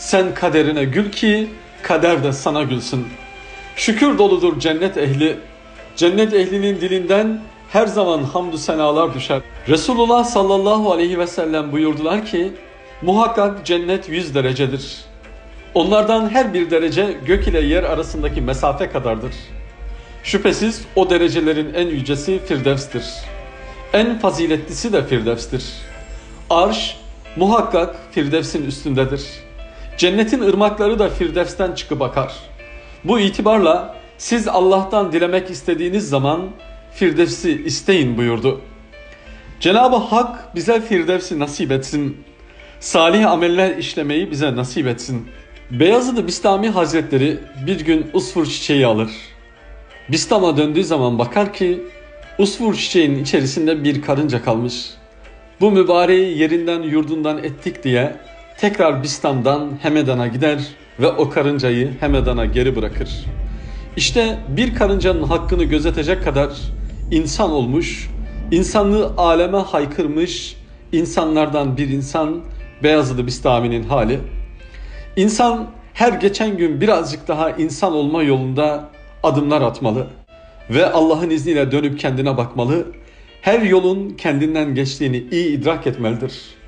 Sen kaderine gül ki kader de sana gülsün. Şükür doludur cennet ehli. Cennet ehlinin dilinden her zaman hamdü senalar düşer. Resulullah sallallahu aleyhi ve sellem buyurdular ki, muhakkak cennet 100 derecedir. Onlardan her bir derece gök ile yer arasındaki mesafe kadardır. Şüphesiz o derecelerin en yücesi Firdevs'tir. En faziletlisi de Firdevs'tir. Arş muhakkak Firdevs'in üstündedir. Cennetin ırmakları da Firdevs'ten çıkıp akar. Bu itibarla siz Allah'tan dilemek istediğiniz zaman Firdevs'i isteyin buyurdu. Cenab-ı Hak bize Firdevs'i nasip etsin. Salih ameller işlemeyi bize nasip etsin. Beyazıt Bistami Hazretleri bir gün usfur çiçeği alır. Bistam'a döndüğü zaman bakar ki usfur çiçeğinin içerisinde bir karınca kalmış. Bu mübareği yerinden yurdundan ettik diye tekrar Bistam'dan Hemedan'a gider ve o karıncayı Hemedan'a geri bırakır. İşte bir karıncanın hakkını gözetecek kadar insan olmuş, insanlığı aleme haykırmış insanlardan bir insan Beyazıt Bistami'nin hali. İnsan her geçen gün birazcık daha insan olma yolunda adımlar atmalı ve Allah'ın izniyle dönüp kendine bakmalı. Her yolun kendinden geçtiğini iyi idrak etmelidir.